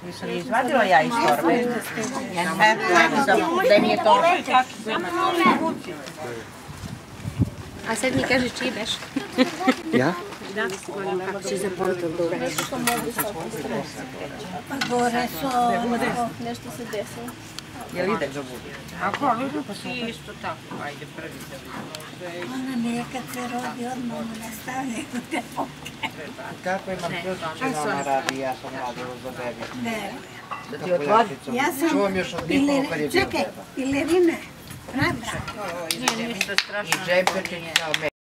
Nisam je izvadila ja iz torbe. Da nije torbe. A sad mi kaže čiji beš? Ja? Da, kako si zapamtila da uveš. Pa gore su, nešto se desilo. Jel ide? Ako, vidim pa ti isto tako. Ajde, prvi da vidimo. Ona nije kad se rodi odmah mu ne stavljaju te poke. Kako imam ključiće ona radi, ja sam radila za bebi. Ne. Da ti otvori? Ja sam, Čuvam još od Nikola kad je bio čekaj, pilerine, pravda. Nije ništa strašno. I džempečić kao